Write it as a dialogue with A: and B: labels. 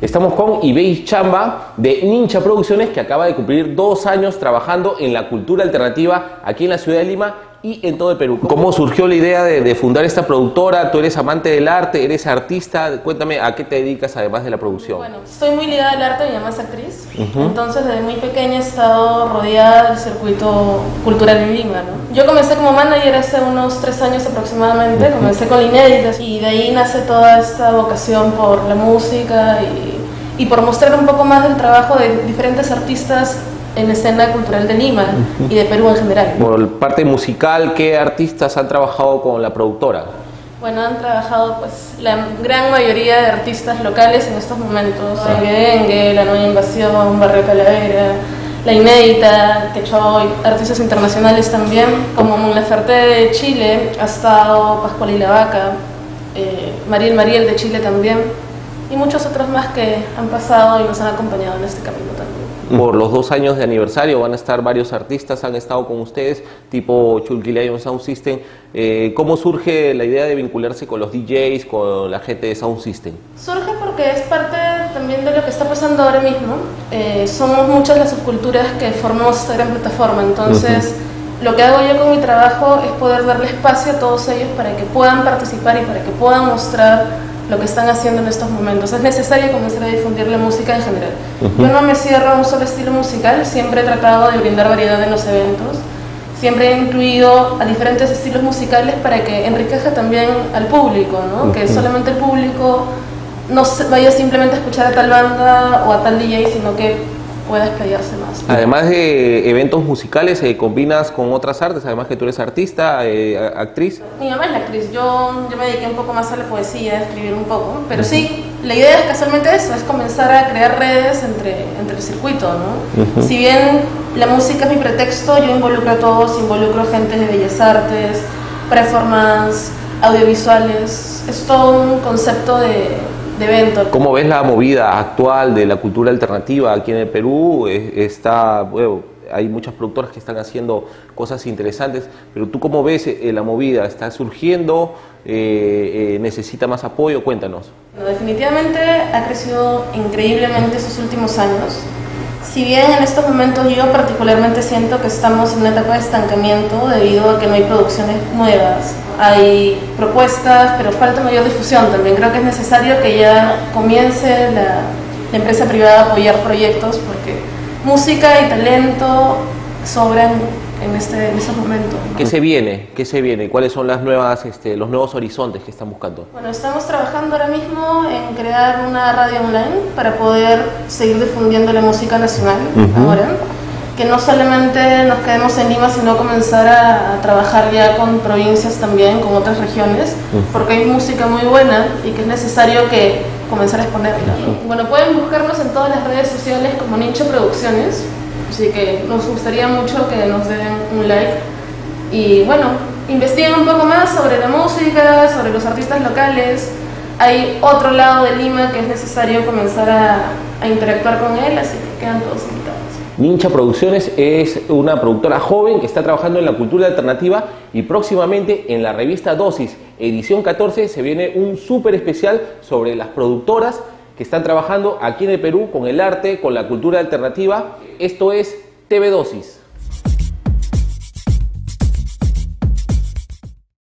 A: Estamos con Ibey Chamba de Nincha Producciones, que acaba de cumplir 2 años trabajando en la cultura alternativa aquí en la ciudad de Lima y en todo el Perú. ¿Cómo surgió la idea de fundar esta productora? Tú eres amante del arte, eres artista. Cuéntame, ¿a qué te dedicas además de la producción?
B: Bueno, estoy muy ligada al arte, mi mamá es actriz. Entonces desde muy pequeña he estado rodeada del circuito cultural en Lima, ¿no? Yo comencé como manager hace unos 3 años aproximadamente. Comencé con Inéditas y de ahí nace toda esta vocación por la música y por mostrar un poco más del trabajo de diferentes artistas en la escena cultural de Lima y de Perú en general.
A: Por parte musical, ¿qué artistas han trabajado con la productora?
B: Bueno, han trabajado pues la gran mayoría de artistas locales en estos momentos. Dengue, La Nueva Invasión, Barrio Calavera, La Inédita, Quechoy, artistas internacionales también, como Mon Laferte de Chile, ha estado Pascual y la Vaca, Mariel de Chile también, y muchos otros más que han pasado y nos han acompañado en este camino también.
A: Por los 2 años de aniversario van a estar varios artistas, han estado con ustedes, tipo Chulquilayo Sound System. ¿Cómo surge la idea de vincularse con los DJs, con la gente de Sound System?
B: Surge porque es parte también de lo que está pasando ahora mismo. Somos muchas las subculturas que formamos esta gran plataforma, entonces lo que hago yo con mi trabajo es poder darle espacio a todos ellos para que puedan participar y para que puedan mostrar lo que están haciendo en estos momentos. Es necesario comenzar a difundir la música en general. Yo no me cierro a un solo estilo musical, siempre he tratado de brindar variedad en los eventos, siempre he incluido a diferentes estilos musicales para que enriquezca también al público, ¿no? Que solamente el público no vaya simplemente a escuchar a tal banda o a tal DJ, sino que pueda explayarse más.
A: Además de eventos musicales, ¿combinas con otras artes? Además que tú eres artista, actriz.
B: Mi mamá es la actriz, yo me dediqué un poco más a la poesía, a escribir un poco, pero sí, la idea es casualmente eso, es comenzar a crear redes entre el circuito, ¿no? Si bien la música es mi pretexto, yo involucro a todos, involucro a gente de bellas artes, performance, audiovisuales, es todo un concepto de evento.
A: ¿Cómo ves la movida actual de la cultura alternativa aquí en el Perú? Bueno, hay muchas productoras que están haciendo cosas interesantes, pero ¿tú cómo ves la movida? ¿Está surgiendo? ¿Necesita más apoyo? Cuéntanos.
B: No, definitivamente ha crecido increíblemente estos últimos años. Si bien en estos momentos yo particularmente siento que estamos en una etapa de estancamiento debido a que no hay producciones nuevas, hay propuestas, pero falta mayor difusión también. Creo que es necesario que ya comience la empresa privada a apoyar proyectos porque música y talento sobran en esos momentos, ¿no?
A: ¿Qué se viene? ¿Qué se viene? ¿Cuáles son las nuevas, los nuevos horizontes que están buscando?
B: Bueno, estamos trabajando ahora mismo en crear una radio online para poder seguir difundiendo la música nacional ahora. Que no solamente nos quedemos en Lima, sino comenzar a trabajar ya con provincias también, con otras regiones, porque hay música muy buena y que es necesario que comenzar a exponerla. Bueno, pueden buscarnos en todas las redes sociales como Nincha Producciones, así que nos gustaría mucho que nos den un like y bueno, investiguen un poco más sobre la música, sobre los artistas locales. Hay otro lado de Lima que es necesario comenzar a interactuar con él, así que quedan todos invitados.
A: Nincha Producciones es una productora joven que está trabajando en la cultura alternativa y próximamente en la revista Dosis, edición 14, se viene un súper especial sobre las productoras que están trabajando aquí en el Perú con el arte, con la cultura alternativa. Esto es TV Dosis.